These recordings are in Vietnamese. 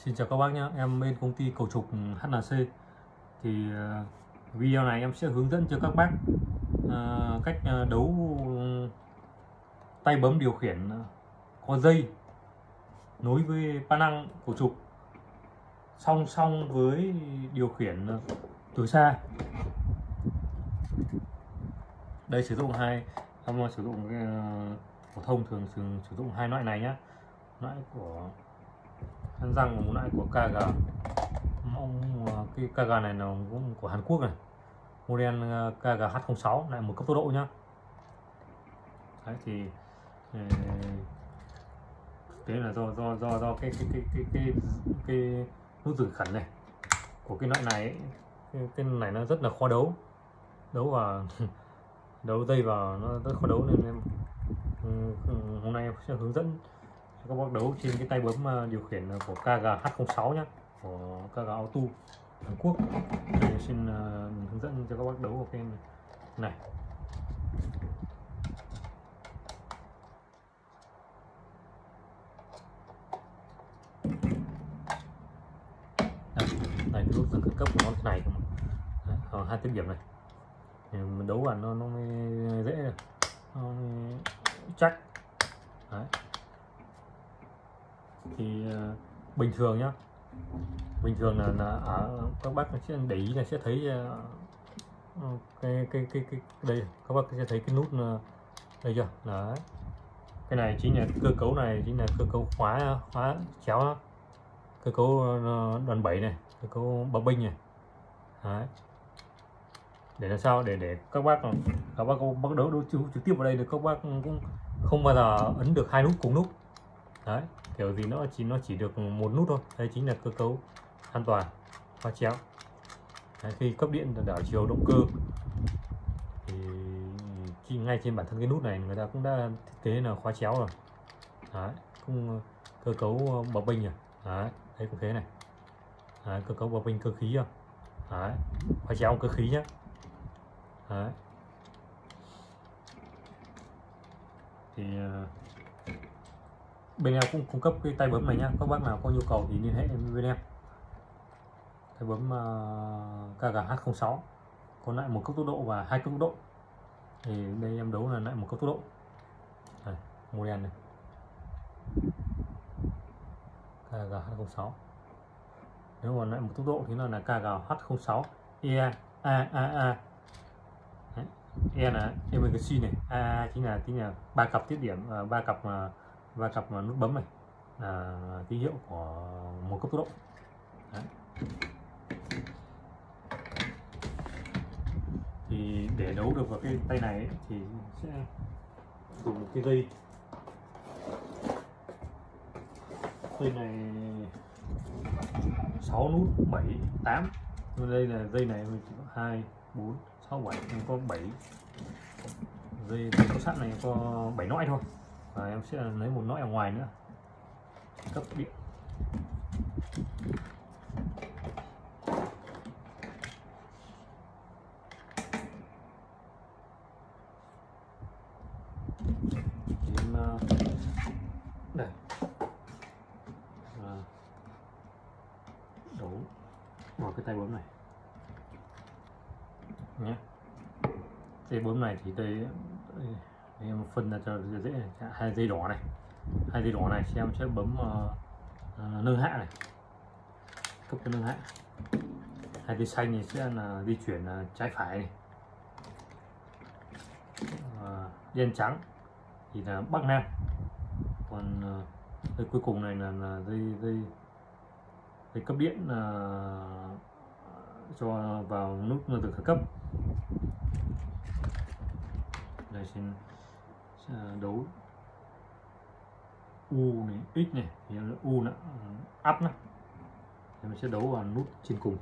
Xin chào các bác nhé, em bên công ty cầu trục HNC. Thì video này em sẽ hướng dẫn cho các bác cách đấu tay bấm điều khiển có dây nối với pa năng cầu trục song song với điều khiển từ xa. Đây sử dụng em sử dụng phổ thông thường sử dụng hai loại này nhé, loại của Hàn Răng và một loại của KG. Cái KG này là cũng của Hàn Quốc này, model KG H06 lại một cấp tốc độ nhá. Đấy thì thế là do cái nút dừng khẩn này của cái loại này ấy. Cái này nó rất là khó đấu vào đấu dây vào, nó rất khó đấu, nên em hôm nay em sẽ hướng dẫn cho các bác đấu trên cái tay bấm điều khiển của KG H06 nhé, của KG Auto Hàn Quốc. Đây, xin hướng dẫn cho các bác đấu vào cái này. Này cái nút dừng khẩn cấp của nó thế này không, hai tiếp điểm này thì mình đấu vào nó mới dễ được, nó mới chắc. Đấy. Thì bình thường nhá, bình thường là ở các bác sẽ để ý là sẽ thấy cái đây, các bác sẽ thấy cái nút đây chưa. Đấy, cái này chính là cơ cấu, này chính là cơ cấu khóa chéo đó. Cơ cấu đòn bẩy này, cơ cấu bập bênh này. Đấy, để làm sao để các bác đấu trực tiếp vào đây được, các bác cũng không bao giờ ấn được hai nút cùng lúc. Đấy, kiểu gì nó chỉ được một nút thôi. Đây chính là cơ cấu an toàn khóa chéo. Đấy, khi cấp điện đảo chiều động cơ thì ngay trên bản thân cái nút này người ta cũng đã thiết kế là khóa chéo rồi. Đấy, cũng cơ cấu bập bênh rồi. Đấy, đây cũng thế này. Đấy, cơ cấu bập bênh cơ khí rồi. Đấy, khóa chéo cơ khí nhé. Đấy. Thì bên em cũng cung cấp cái tay bấm này nhá, các bác nào có nhu cầu thì liên hệ với bên em. Tay bấm KG H06 có lại một cấp tốc độ và hai cấp tốc độ. Thì đây em đấu là lại một cấp tốc độ. Đây, model này KG H06. Nếu mà lại một tốc độ thì nó là KG H06 EAAA. E là emergency này, A chính là ba cặp tiếp điểm, ba cặp nút bấm này là tín hiệu của một cấp tốc độ. Đấy. Thì để đấu được vào cái tay này ấy, thì sẽ dùng một cái dây này 6 nút 7 8. Đây là dây này mình chỉ có 2 4 6 7, có 7 dây có sẵn này, có 7 nõi thôi, và em sẽ lấy một nõi ở ngoài nữa cấp điện. Đây đấu vào cái tay bấm này nhé. Tay bấm này thì đây em phân ra cho dễ. Hai dây đỏ này thì em sẽ bấm nâng hạ này, cấp cho nâng hạ. Hai dây xanh này sẽ là di chuyển trái phải này. Đen trắng thì là bắc nam. Còn dây cuối cùng này là dây cấp điện cho vào nút dừng khẩn cấp. Đây xin đấu U này, X này, thì U là up này, thì mình sẽ đấu vào nút trên cùng.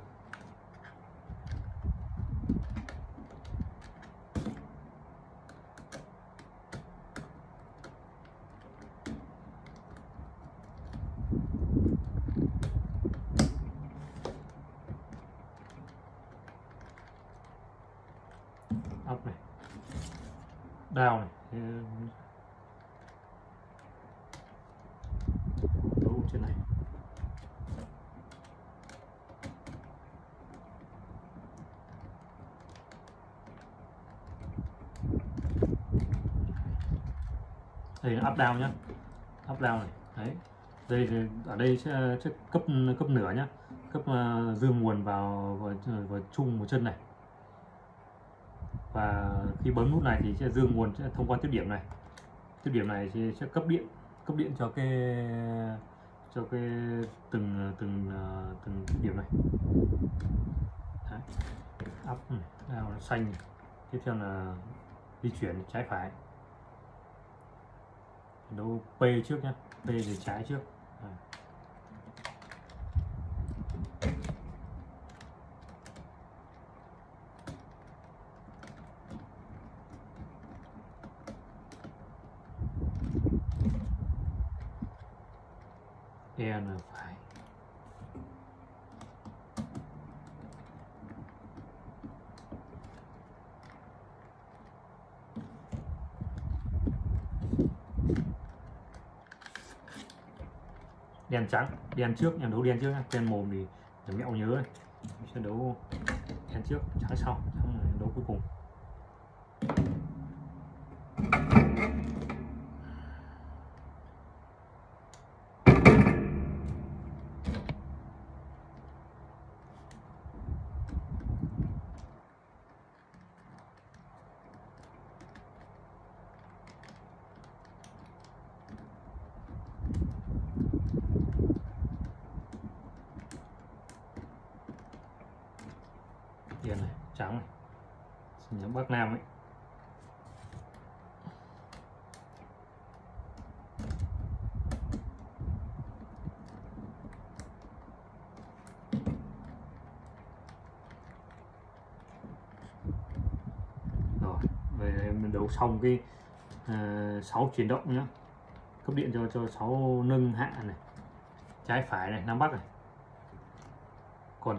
Up này, down này, đấu trên này. Đây là up down nhá, up down này. Đấy, đây thì ở đây sẽ cấp cấp nửa nhá, cấp dương nguồn vào chung một chân này, và khi bấm nút này thì sẽ dương nguồn sẽ thông qua tiếp điểm này. Tiếp điểm này thì sẽ cấp điện cho cái từng tiếp điểm này. Đấy. Up down xanh. Tiếp theo là di chuyển trái phải, đấu P trước nhé, P thì trái trước. E là phải. Đen trắng, đen trước, em đấu đen trước nha, đen mồm thì mẹo nhớ này. Sẽ đấu đen trước, trắng sau, trắng là đấu cuối cùng. Đen này, trắng này, nhắm Bắc Nam ấy. Rồi, về mình đấu xong cái 6 chuyển động nhá, cấp điện cho 6 nâng hạ này, trái phải này, Nam Bắc này. Còn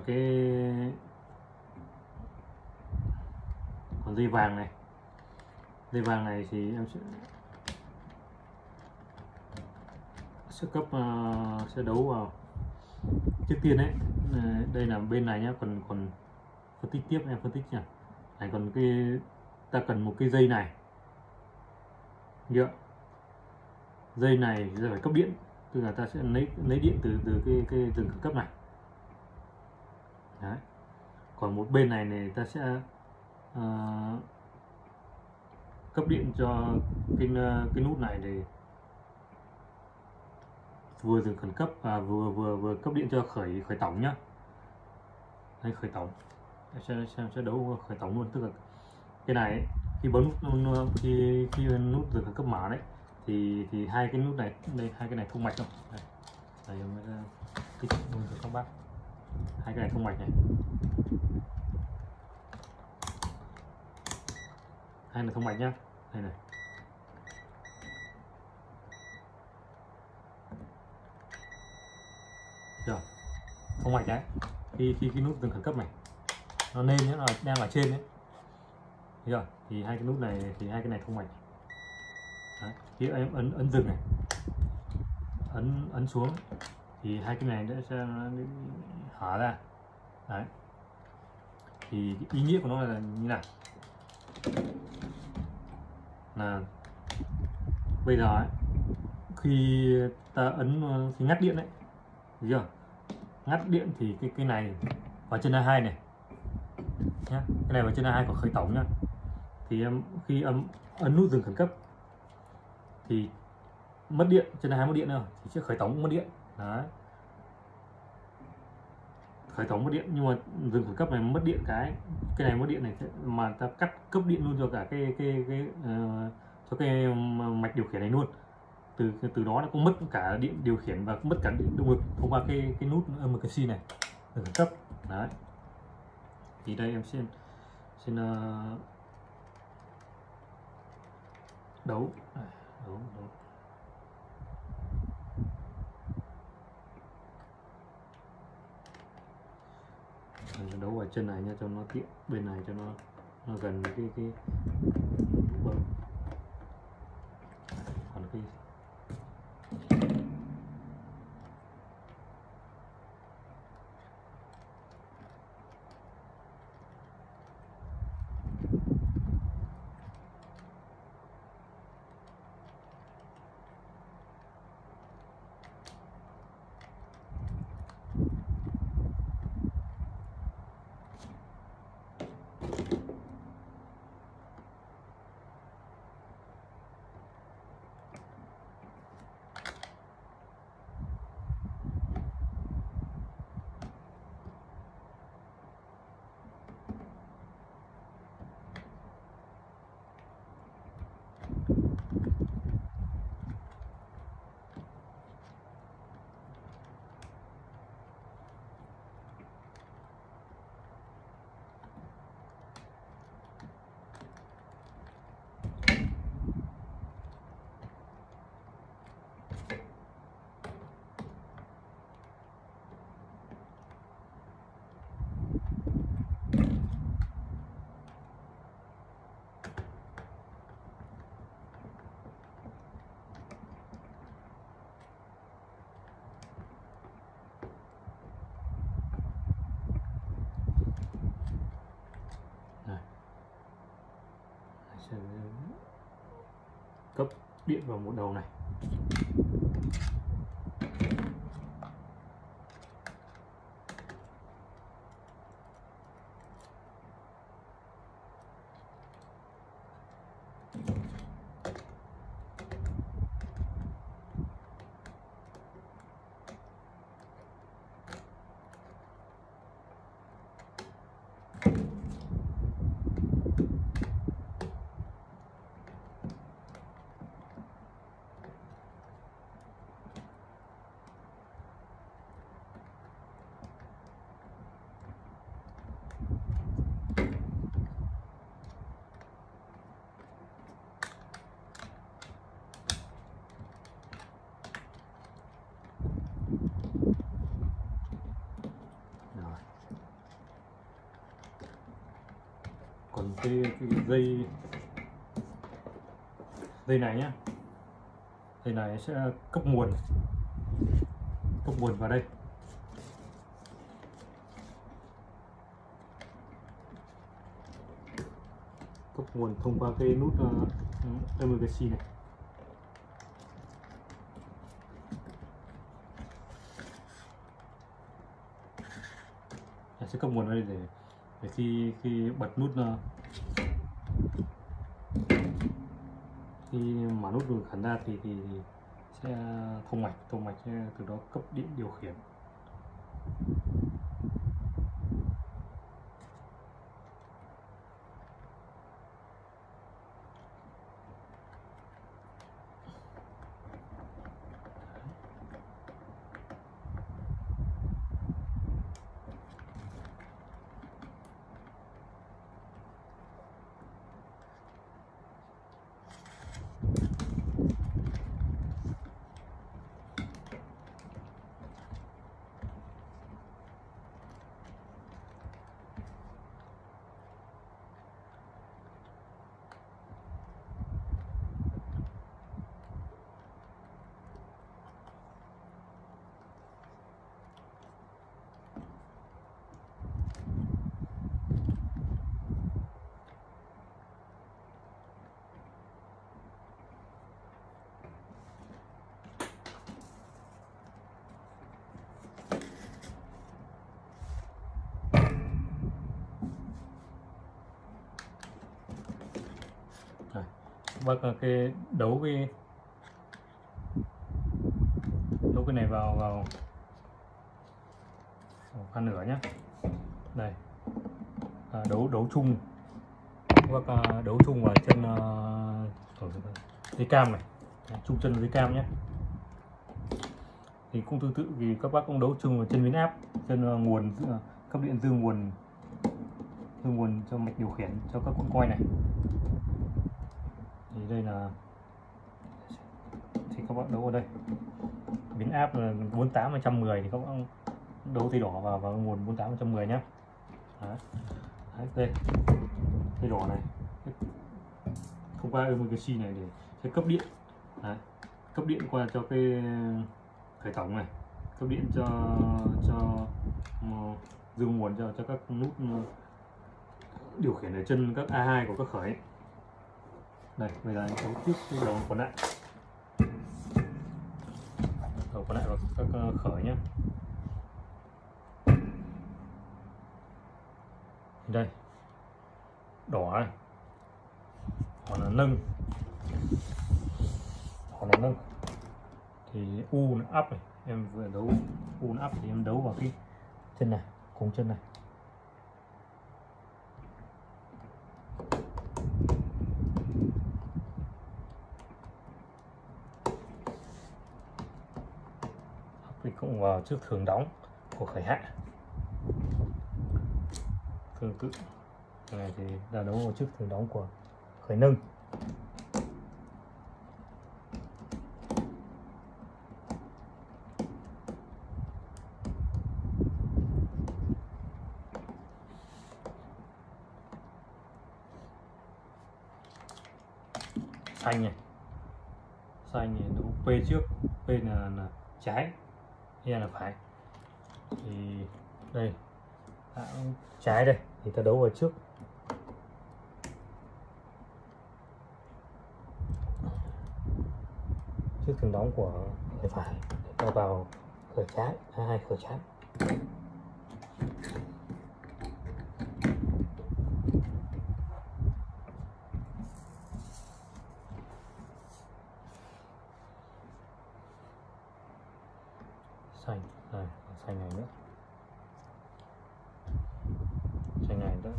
dây vàng này thì em sẽ cấp sẽ đấu vào trước tiên đấy. Đây là bên này nhá, còn phân tích tiếp, em phân tích nhỉ. Này, còn ta cần một cái dây này nhựa, dây này giờ phải cấp điện, tức là ta sẽ lấy điện từ cái rừng khẩn cấp này. Đấy. Còn một bên này ta sẽ cấp điện cho cái nút này để vừa dừng khẩn cấp và vừa cấp điện cho khởi tổng nhá. Đây, khởi tổng, xem sẽ đấu khởi tổng luôn, tức là cái này ấy, khi bấm khi nút dừng khẩn cấp mở đấy thì hai cái nút này đây, hai cái này thông mạch không đây mới ra kích luôn cho các bác. Hai cái này thông mạch này, hai là thông mạch nhá, đây này. Rồi, thông mạch đấy. Khi cái nút dừng khẩn cấp này nó lên nhá, nó đang ở trên đấy. Thấy chưa? Thì hai cái nút này thì hai cái này thông mạch. Đấy. Khi em ấn dừng này, ấn xuống thì hai cái này sẽ hở ra. Đấy. Thì ý nghĩa của nó là như nào? Là bây giờ ấy, khi ta ấn thì ngắt điện đấy, thấy chưa? Ngắt điện thì cái này vào chân A2 này nhá, cái này vào chân A2 của khởi tổng nhá. Thì khi ấn nút dừng khẩn cấp thì mất điện, chân A2 mất điện nữa thì sẽ khởi tổng mất điện. Đấy. Khởi tổng mất điện, nhưng mà dừng khẩn cấp này mất điện, cái này mất điện này mà ta cắt cấp điện luôn cho cả cho cái mạch điều khiển này luôn. Từ đó nó cũng mất cả điện điều khiển và cũng mất cả điện động lực thông qua cái nút MCC này, dừng khẩn cấp. Đấy. Thì đây em xin đấu. Mình đấu vào chân này nha cho nó tiện, bên này cho nó gần cái bấm. Còn cái sẽ cấp điện vào một đầu này. Còn cái dây này nhá, dây này sẽ cấp nguồn vào đây. Cấp nguồn thông qua cái nút emergency này. Sẽ cấp nguồn vào đây để khi bật nút, khi mở nút đường khẩn ra thì sẽ thông mạch sẽ từ đó cấp điện điều khiển. Bác cái đấu cái này vào khoan nửa nhé. Đây, đấu chung, bác đấu chung vào chân dây cam này, chung chân dây cam nhé. Thì cũng tương tự vì các bác cũng đấu chung vào chân biến áp, chân nguồn cấp điện dương nguồn cho mạch điều khiển cho các cuộn quay này. Thì đây là thì các bạn đấu ở đây biến áp là 48/110 thì các bạn đấu dây đỏ vào nguồn 48/110 nhé. Đấy, đây dây đỏ này thông qua emergency này để sẽ cấp điện. Đấy, cấp điện qua cho cái khởi tổng này, cấp điện cho dương nguồn cho các nút điều khiển ở chân các A2 của các khởi ấy. Đây, bây giờ đấu trước cái đầu còn lại vào các khởi nhé. Đây đỏ này, còn là nâng, thì U là up này, em vừa đấu U là up thì em đấu vào cái chân này, cùng chân này. Thì cũng vào trước thường đóng của khởi hạ. Tương tự này thì là đấu vào trước thường đóng của khởi nâng. Xanh này đấu P trước, P là trái, E là phải. Thì đây trái đây thì ta đấu vào trước trước thường đóng của tay phải để vào khởi trái, A2 khởi trái. Xanh này, xanh này nữa, xanh này nữa.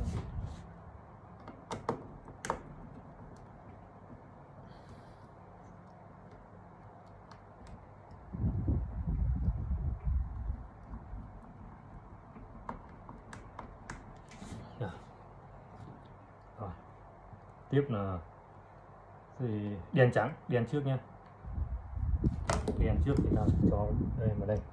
Rồi. Tiếp là thì đèn trắng, đèn trước nha. Đèn trước thì ta sẽ cho đây vào đây.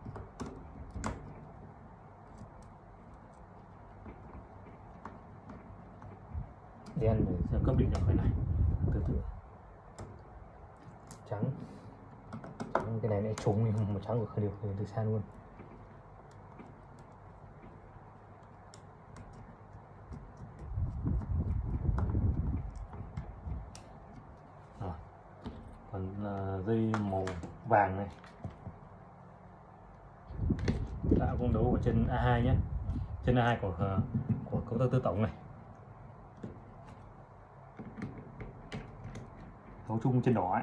Đen để sẽ cấp điện cho cái này từ từ. Trắng, cái này lại trúng đi, mà trắng của điều khiển từ xa luôn. Rồi. Còn dây màu vàng này đã cũng đấu ở chân A2 nhé, chân A2 của công tơ tự tổng này. Đấu chung trên đỏ ấy.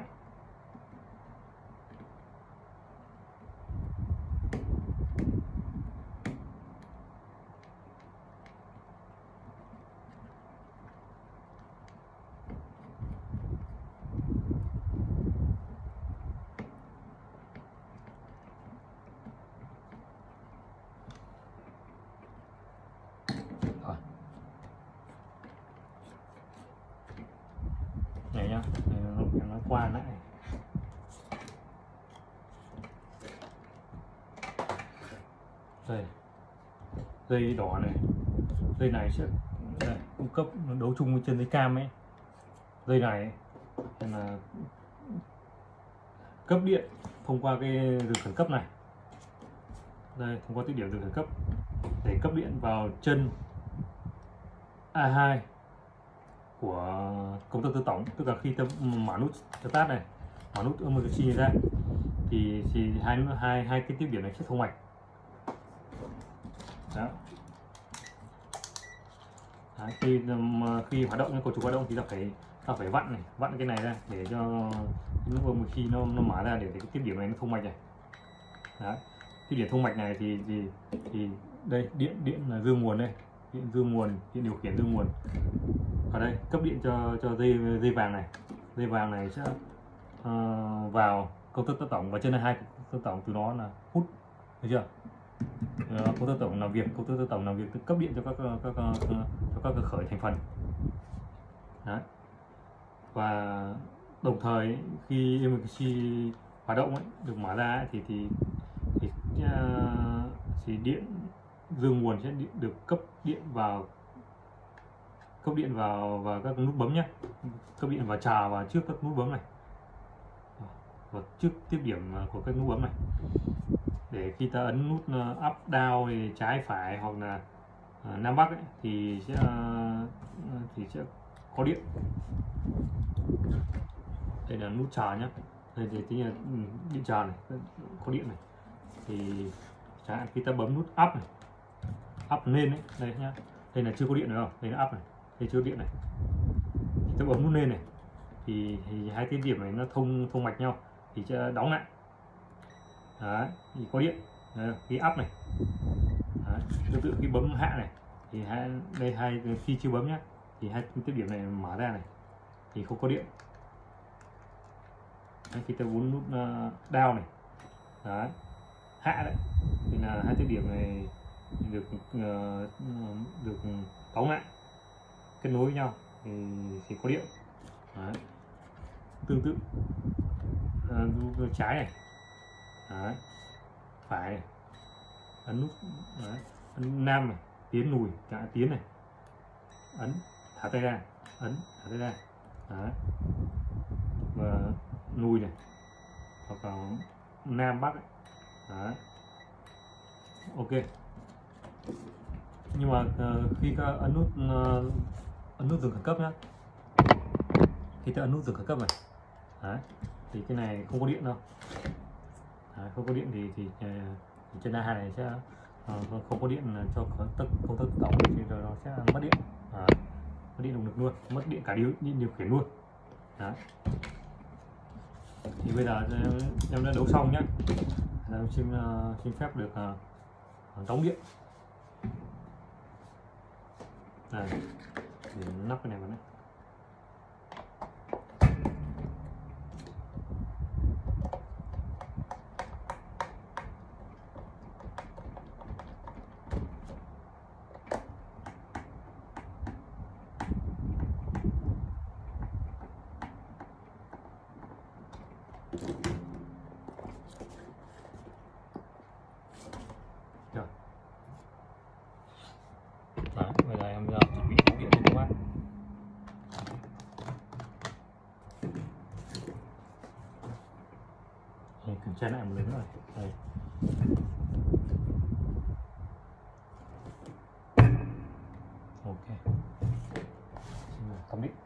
Này nhá, nó qua lại. Đây, dây đỏ này, dây này sẽ cung cấp đấu chung với chân dây cam ấy. Dây này là cấp điện thông qua cái đường khẩn cấp này. Đây, thông qua tích điểm đường khẩn cấp để cấp điện vào chân A2 của công tơ tự tổng. Tức là khi ta mở nút start này, mở nút emergency ra thì hai cái tiếp điểm này sẽ thông mạch. Đó. Đấy, khi hoạt động, cầu trục hoạt động thì ta phải vặn cái này ra để cho khi nó mở ra để cái tiếp điểm này nó thông mạch này. Đấy. Tiếp điểm thông mạch này thì đây điện là dương nguồn đây, điện dương nguồn, điện điều khiển dương nguồn. Ở đây cấp điện cho dây vàng này. Dây vàng này sẽ vào công tơ tự tổng và chân hai tự tổng, từ đó là hút, thấy chưa? Công tơ tổng làm việc, cấp điện cho các cơ khởi thành phần. Đấy. Và đồng thời khi emergency hoạt động ấy, được mở ra ấy, thì điện dương nguồn sẽ được cấp điện vào các nút bấm nhé, cấp điện vào trà và trước các nút bấm này, và trước tiếp điểm của các nút bấm này, để khi ta ấn nút up down thì trái phải hoặc là nam bắc ấy, thì sẽ có điện. Đây là nút trà nhé, đây thì tính là điện trà này, có điện này. Thì chẳng hạn khi ta bấm nút up này, up lên đấy, đây nhá, đây là chưa có điện nữa không, đây là up này, đây chưa có điện này. Thì ta bấm nút lên này thì hai cái điểm này nó thông mạch nhau thì sẽ đóng lại. Đấy, thì có điện. Đấy, khi up này. Đấy, tương tự khi bấm hạ này thì đây khi chưa bấm nhá thì hai cái điểm này mở ra này thì không có điện. Đấy, khi ta bấm nút down này, đấy, hạ đấy thì là hai cái điểm này được đóng lại, kết nối với nhau thì có điện. Đấy. Tương tự trái này, đấy, phải này, ấn nút, đấy, ấn nam này, tiến lùi, cả tiến này, ấn thả tay ra, ấn thả tay ra, đấy, và lùi này, hoặc là nam bắc ấy. Đấy. Ok. Nhưng mà khi ta ấn nút dừng khẩn cấp nhá, khi ta ấn nút dừng khẩn cấp này, đấy, thì cái này không có điện đâu. Không có điện thì trên A2 này sẽ không có điện cho công tắc tổng thì nó sẽ mất điện. Mất điện động lực luôn, mất điện cả điều khiển luôn. Đấy. Thì bây giờ em đã đấu xong nhá, em xin phép được đóng điện. Này, để nắp cái này vào đấy. Đấy, bây giờ em chuẩn bị đóng điện cho các bác. Đây, kiểm tra lại một lần nữa. Đây. Ok. Cắm điện.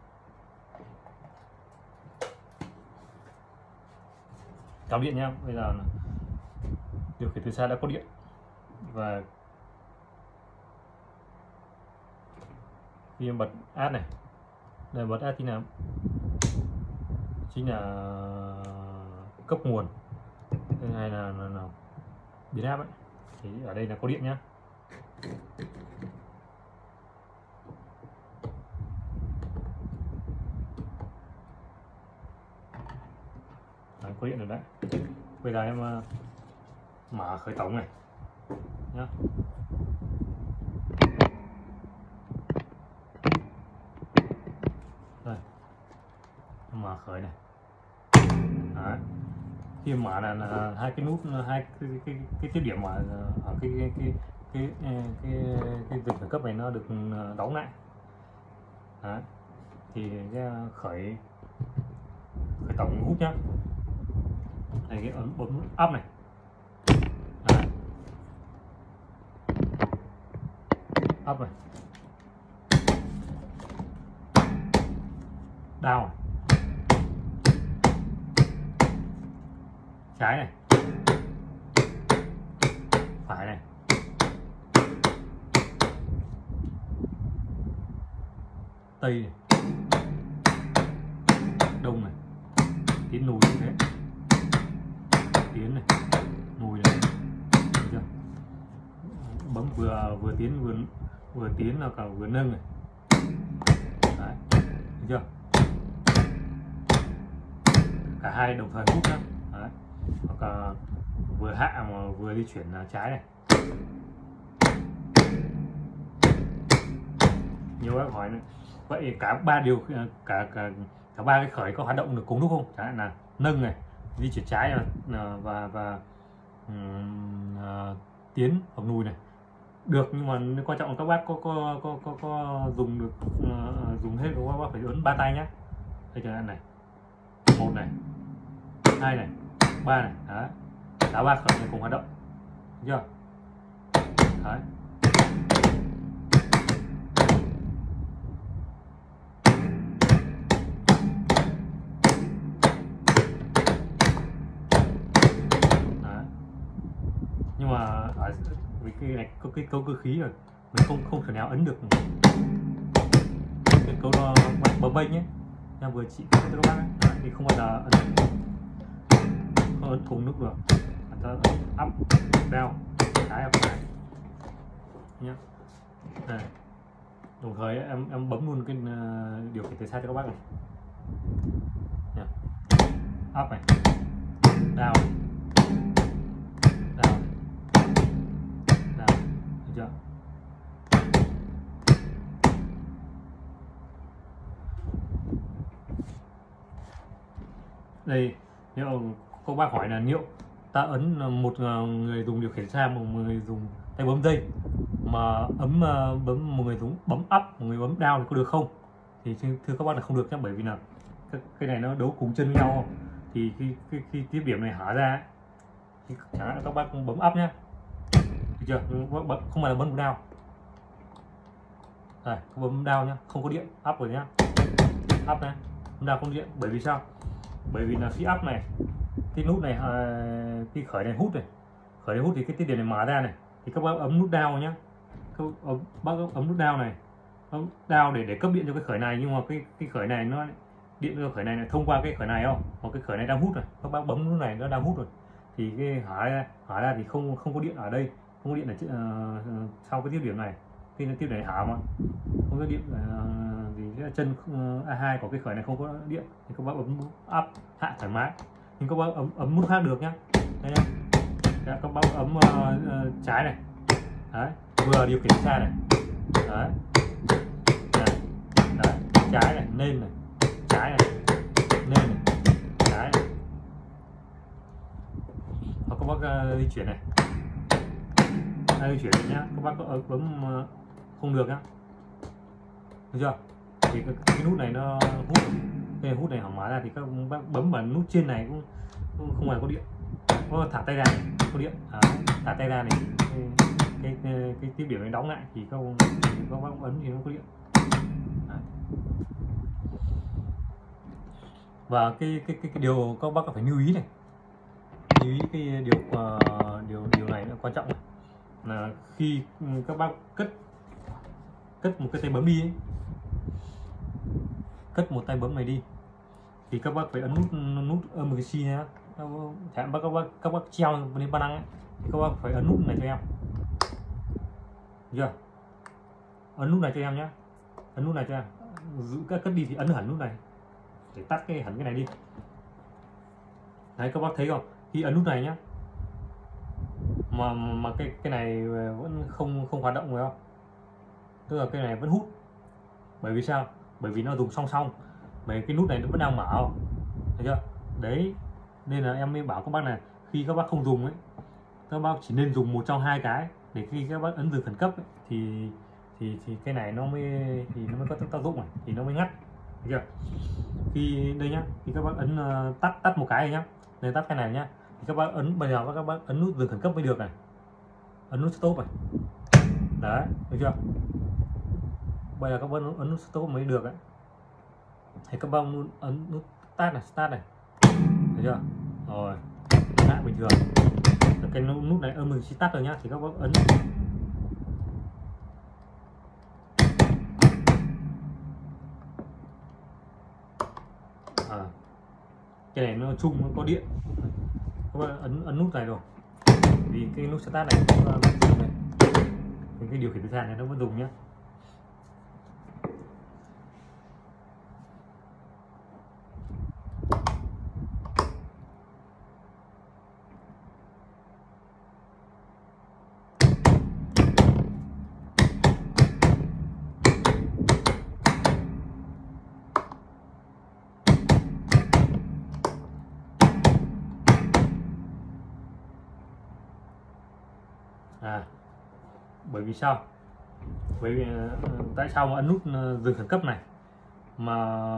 Cắm điện nhá. Bây giờ điều khiển từ xa đã có điện và khi em bật át này, đây bật át thì nào chính là cấp nguồn hay là biến áp ấy, thì ở đây là có điện nhá. Đấy, có điện rồi đấy. Bây giờ em mở khởi tổng này nhá. Đây, mở khởi này. Đấy. Khi mở là hai cái nút, hai cái tiếp điểm ở cái dừng khởi cấp này nó được đóng lại. Đấy. Thì khởi tổng hút nhá. Đây, cái ấn bấm nút up này. Đấy. Up này. Down này. Trái này, phải này, tây này, đông này, tiến lùi như thế, tiến này, lùi này, được chưa? Bấm vừa tiến vừa tiến là cả vừa nâng này, đấy, được chưa? Cả hai đồng thời hút nhá. Đấy. Hoặc vừa hạ mà vừa di chuyển là trái này. Nhiều bác hỏi này, vậy cả ba điều cả ba cái khởi có hoạt động được cùng lúc không? Chẳng hạn là nâng này, di chuyển trái và tiến hoặc lùi này được, nhưng mà quan trọng là các bác có dùng được dùng hết, các bác phải ấn ba tay nhé. Đây chẳng hạn này, 1 này, 2 này, 3 này, đấy, cả ba khởi này cùng hoạt động, được chưa? Đấy. Đấy. Nhưng mà ở cái này có cái câu cơ khí rồi, mình không thể nào ấn được cái câu nó bập bênh nhé. Em vừa chỉ cho các bác ấy. Đấy, thì không bao giờ ấn cùng lúc được. Ta up, down, trái up phải nhé. Đây. Đồng thời em bấm luôn cái điều khiển từ xa cho các bác này. Nha. Up này, down, down, down, được chưa? Đây, nếu các bác hỏi là liệu ta ấn một người dùng điều khiển xa, một người dùng tay bấm dây mà bấm một người dùng bấm up, một người bấm down thì có được không? Thì thưa các bác là không được nhé, bởi vì là cái này nó đấu cùng chân với nhau, thì khi tiếp điểm này hở ra thì chẳng hạn các bác bấm up nhé, được chưa? Không phải là bấm down. Đây, bấm down nhá, không có điện, up rồi nhá, up này, down không điện, bởi vì sao? Bởi vì là khi up này, cái nút này khi khởi này hút này, khởi này hút thì cái tiếp điểm này mở ra này, thì các bác ấm nút down nhá, các bác ấm nút down này, down để cấp điện cho cái khởi này, nhưng mà cái khởi này nó điện cho khởi này là thông qua cái khởi này không, một cái khởi này đang hút rồi, các bác bấm nút này nó đang hút rồi, thì cái hở ra thì không có điện ở đây, không có điện ở sau cái tiếp điểm này, khi tiếp điểm này hở mà không có điện thì cái chân A2 của cái khởi này không có điện, thì các bác bấm up hạ thoải mái, nhưng các bác ấm nút khác được nhá. Đây nhá. Các bác ấm trái này, đấy, vừa điều khiển xa này, đấy. Đấy, trái này, lên này, trái này, lên này, trái này. Hoặc các bác di chuyển này, di chuyển này nhá, các bác có bấm không được nhá, được chưa? Thì cái nút này nó hút, cái hút này hỏng mở ra thì các bác bấm vào nút trên này cũng không hề có điện, có thả tay ra này, có điện, thả tay ra này, cái tiếp điểm này đóng lại thì các bác ấn thì nó có điện. Đấy. Và cái điều các bác phải lưu ý này, lưu ý cái điều này nó quan trọng này, là khi các bác cất một cái tay bấm đi ấy, cất một tay bấm này đi thì các bác phải ấn nút emergency nhá. Các bác treo lên ba năng ấy, thì các bác phải ấn nút này cho em, được chưa? Ấn nút này cho em nhé, ấn nút này cho em, giữ các cất đi thì ấn hẳn nút này để tắt hẳn cái này đi. Đấy, các bác thấy không, khi ấn nút này nhá, mà cái này vẫn không hoạt động rồi không, tức là cái này vẫn hút. Bởi vì sao? Bởi vì nó dùng song song, bởi cái nút này nó vẫn đang mở, thấy chưa? Đấy, nên là em mới bảo các bác là khi các bác không dùng ấy, các bác chỉ nên dùng một trong hai cái, để khi các bác ấn dừng khẩn cấp ấy, thì cái này nó mới có tác dụng này, thì nó mới ngắt, thấy chưa? Khi đây nhá, khi các bác ấn tắt một cái này nhá, đây tắt cái này nhá, thì các bác ấn, bây giờ các bác ấn nút dừng khẩn cấp mới được này, ấn nút stop này, đấy, được chưa? Bây giờ các bác ấn nút stop mới được đấy, thì các bác ấn nút start này, thấy chưa? Rồi lại bình thường, cái nút này emergency tắt rồi nhá, thì các bác ấn cái này nó chung, nó có điện, các bác ấn nút này rồi, vì cái nút start này cái điều khiển từ xa này nó vẫn dùng nhá. Bởi vì sao? Bởi vì tại sao mà ấn nút dừng khẩn cấp này mà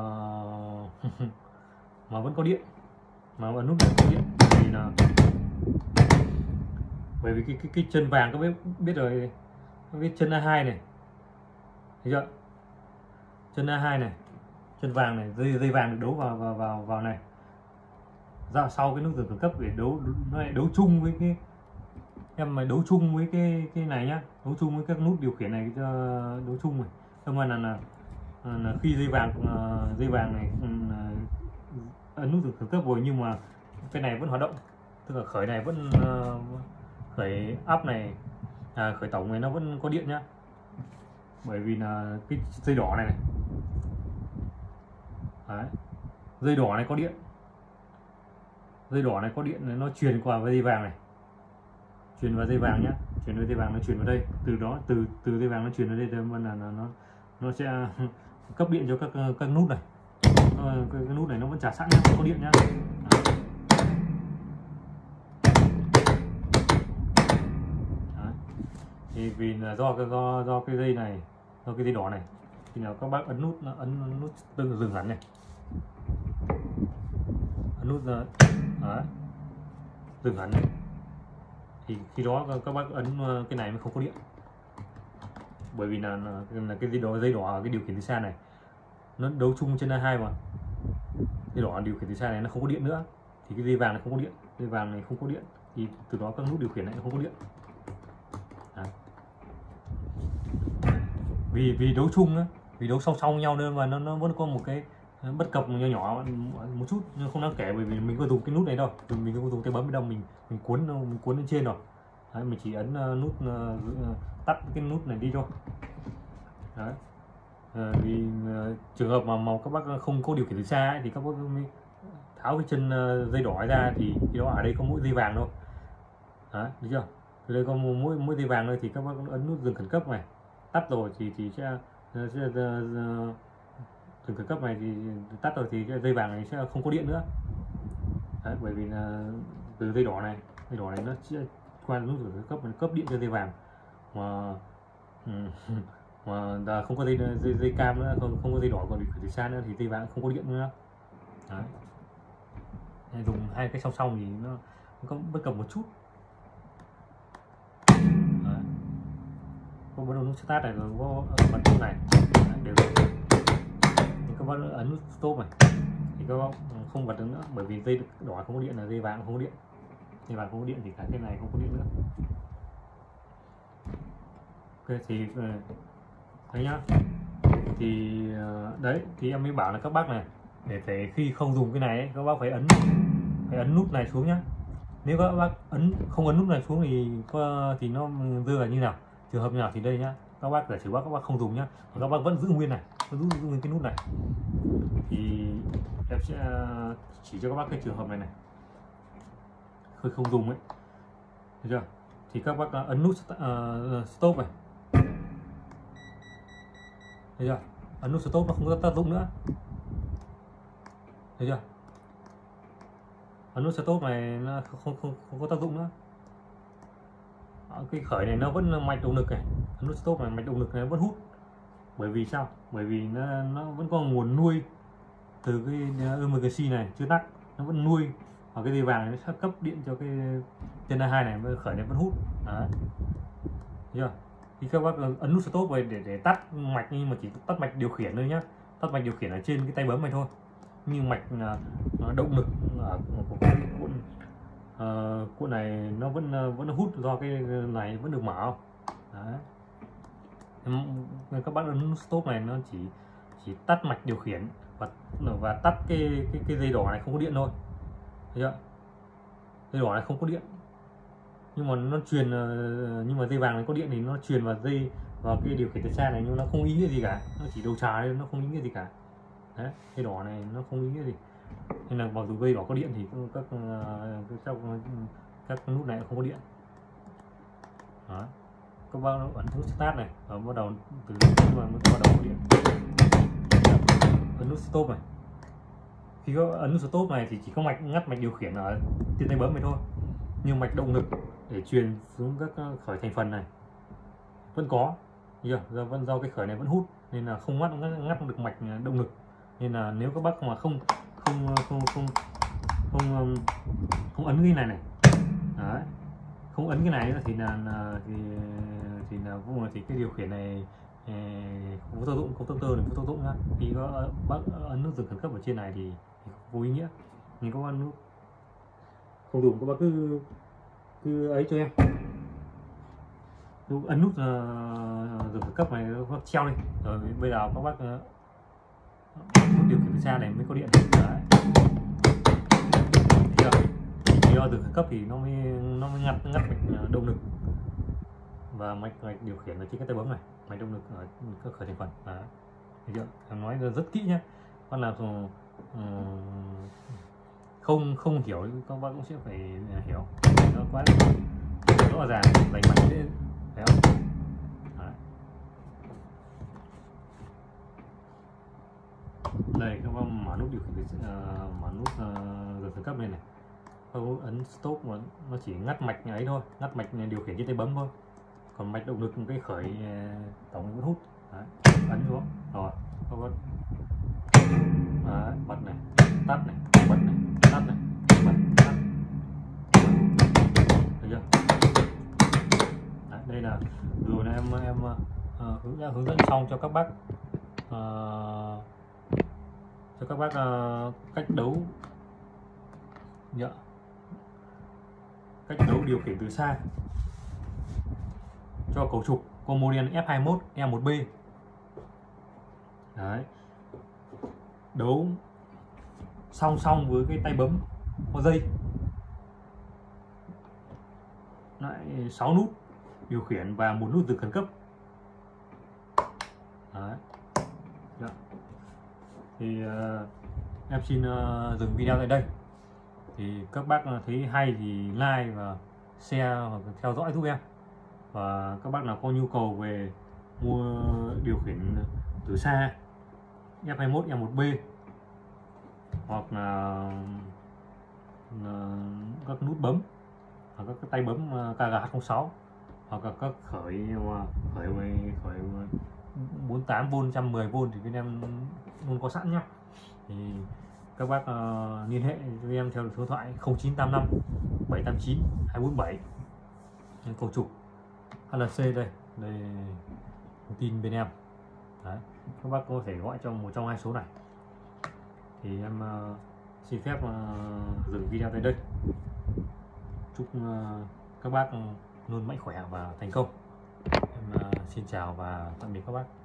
mà vẫn có điện, mà ấn nút vẫn có điện, thì là bởi vì cái chân vàng các bác biết rồi, cái chân A2 này, thấy chưa? Chân A2 này, chân vàng này, dây vàng được đấu vào này, ra sau cái nút dừng khẩn cấp để đấu chung với cái em, mà đấu chung với cái này nhá, đấu chung với các nút điều khiển này cho đấu chung này, xong rồi là khi dây vàng này ấn nút dừng khẩn cấp rồi, nhưng mà cái này vẫn hoạt động, tức là khởi này vẫn khởi up này, khởi tổng này nó vẫn có điện nhá. Bởi vì là cái dây đỏ này, đấy, dây đỏ này có điện, dây đỏ này có điện, nó truyền qua dây vàng này, truyền vào dây vàng nhá, truyền vào dây vàng, nó truyền vào đây, từ đó từ dây vàng nó truyền vào đây, là nó sẽ cấp điện cho các nút này, cái nút này nó vẫn trả sẵn nhá, có điện nhá. Đấy. Thì vì là do cái dây này, do cái dây đỏ này, thì nào các bác ấn nút dừng hẳn này, ấn nút ra, dừng hẳn này, thì khi đó các bác ấn cái này mới không có điện. Bởi vì là cái dây đỏ cái điều khiển từ xa này nó đấu chung trên A2 mà, dây đỏ điều khiển từ xa này nó không có điện nữa thì cái dây vàng này không có điện, dây vàng này không có điện thì từ đó các nút điều khiển này không có điện. Đấy. Vì đấu chung á, vì đấu song song nhau nên mà nó vẫn có một cái bất cập nhỏ nhỏ một chút nhưng không đáng kể, bởi vì mình có dùng cái nút này đâu, mình có dùng tay bấm đâu, mình cuốn lên trên rồi. Đấy, mình chỉ ấn nút tắt cái nút này đi thôi. Đấy. Vì trường hợp mà các bác không có điều khiển từ xa ấy, thì các bác mới tháo cái chân dây đỏ ra thì khi đó ở đây có mỗi dây vàng thôi. Đấy, được chưa? Ở đây có mỗi dây vàng thôi thì các bác ấn nút dừng khẩn cấp này, tắt rồi thì sẽ dừng khẩn cấp này thì tắt rồi thì dây vàng này sẽ không có điện nữa. Đấy, bởi vì là từ dây đỏ này nó sẽ qua nút dừng khẩn cấp, cấp điện cho dây vàng mà mà không có dây cam nữa, không có dây đỏ còn điều khiển từ xa nữa thì dây vàng không có điện nữa. Đấy. Dùng hai cái song song thì nó có bất cập một chút. Đấy. Có bắt đầu nút start này rồi có bật nút này. Đấy, đều được. Nhưng các bạn ấn nút stop này thì các bạn không bật được nữa, bởi vì dây đỏ không có điện là dây vàng không có điện, dây vàng không có điện thì cả cái này không có điện nữa. Ok thì đấy nhá, thì đấy thì em mới bảo là các bác này để khi không dùng cái này ấy, các bác phải ấn nút này xuống nhá. Nếu các bác không ấn nút này xuống thì nó rơi vào như nào, trường hợp như nào thì đây nhá, các bác giả sử các bác không dùng nhá, và các bác vẫn giữ nguyên này, giữ nguyên cái nút này thì em sẽ chỉ cho các bác cái trường hợp này này, khi không dùng ấy, được chưa? Thì các bác ấn nút stop này, thấy chưa? Ấn nút stop nó không có tác dụng nữa, thấy chưa? Ấn nút stop này nó không có tác dụng nữa. Cái khởi này nó vẫn mạch động lực này, ấn nút stop này mạch động lực này vẫn hút. Bởi vì sao? Bởi vì nó vẫn có nguồn nuôi từ cái EMGC này chưa tắt, nó vẫn nuôi ở cái dây vàng này, nó sẽ cấp điện cho cái chân A2 này, khởi này vẫn hút. Đấy. Thấy chưa? Thì các bác ấn nút stop về để tắt mạch, nhưng mà chỉ tắt mạch điều khiển thôi nhá, tắt mạch điều khiển ở trên cái tay bấm này thôi, nhưng mạch động lực của cái cuộn này nó vẫn hút do cái này vẫn được mở không. Đấy. Các bác ấn nút stop này nó chỉ tắt mạch điều khiển và tắt cái dây đỏ này không có điện thôi, thấy chưa? Dây đỏ này không có điện nhưng mà nó truyền, nhưng mà dây vàng này có điện thì nó truyền vào cái điều khiển từ xa này, nhưng nó không ý nghĩa gì cả, nó chỉ đầu trà nên nó không ý nghĩa gì cả. Đấy, dây đỏ này nó không ý nghĩa gì, nên là mặc dù dây đỏ có điện thì các nút này không có điện. Đó. Các bác ấn nút start này và bắt đầu từ lúc mà mới bắt đầu có điện, ấn nút stop này. Khi có ấn nút stop này thì chỉ có ngắt mạch điều khiển ở trên tay bấm này thôi, nhưng mạch động lực để truyền xuống các khởi thành phần này vẫn có, do cái khởi này vẫn hút nên là không ngắt được mạch động lực. Nên là nếu các bác mà không ấn cái này này, đấy, không ấn cái này nữa thì cái điều khiển này không có tác dụng, công tơ này không tác dụng nhá. Khi có bác ấn nút dừng khẩn cấp ở trên này thì vô ý nghĩa. Nhưng các bạn nút không dùng các bác cứ ấy cho em, ấn nút dừng khẩn cấp này nó treo đi rồi bây giờ các bác điều khiển từ xa này mới có điện. Đấy. Khi dừng khẩn cấp thì nó mới ngắt mạch động lực và mạch điều khiển ở trên cái tay bấm này, mạch động lực ở các khởi thành phần. Đấy. Thấy chưa? Em nói rất kỹ nhé, con nào không hiểu các bác cũng sẽ phải hiểu, nó quá rõ ràng rành mạch dễ, thấy không? Đấy. Đây các bác mở nút điều khiển, mở nút dừng khẩn cấp lên này, không ấn stop mà nó chỉ ngắt mạch ấy thôi, ngắt mạch điều khiển trên tay bấm thôi, còn mạch động lực cái khởi tổng vẫn hút. Đấy. Ấn xuống rồi các bác bật này, tắt này, bật này, tắt này, bật, tắt. Thấy chưa? Đấy, đây là rồi em hướng dẫn xong cho các bác cho các bác cách đấu điều khiển từ xa cho cầu trục con model F21 E1B. Đấy, đấu song song với cái tay bấm có dây, lại 6 nút điều khiển và một nút dừng khẩn cấp. Đấy. Đó. Thì em xin dừng video tại đây. Thì các bác thấy hay thì like và share hoặc theo dõi giúp em. Và các bác nào có nhu cầu về mua điều khiển từ xa F21 E1B hoặc là các nút bấm hoặc các tay bấm KGH06 hoặc là các khởi 48V 110V thì bên em luôn có sẵn nhá. Thì các bác liên hệ với em theo số điện thoại 0985 789 247. Cầu trục HLC đây thông tin bên em. Đấy, các bác có thể gọi cho một trong hai số này. Thì em xin phép dừng video tại đây. Chúc các bác luôn mạnh khỏe và thành công. Em xin chào và tạm biệt các bác.